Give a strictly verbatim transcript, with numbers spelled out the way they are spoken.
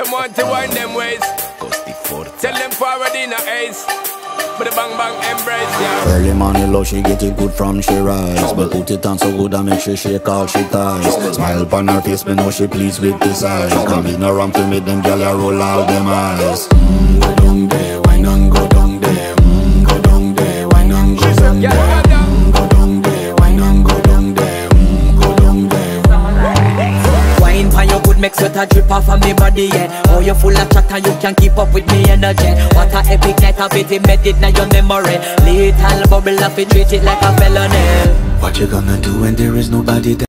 them want to wind them ways. Tell them forward in a ace. But the bang bang embrace, yeah. Early morning love, she get it good from she rise. But put it on so good and make she shake all she ties. Smile upon her face, me know she pleased with this eyes. Come in around to make them gyal a roll out them eyes. Mm, go down there, wine and go down there. Mm, go down there, wine and go down there. Mm, go down there, wine and go down there. Mm, go down there. Wine for your good make sweat a drip off of me body, yeah. Oh, you full of chatter, you can keep up with me energy. What a epic night of it, embedded in your memory. Little bubble up, it treat it like a felony. What you gonna do when there is nobody there?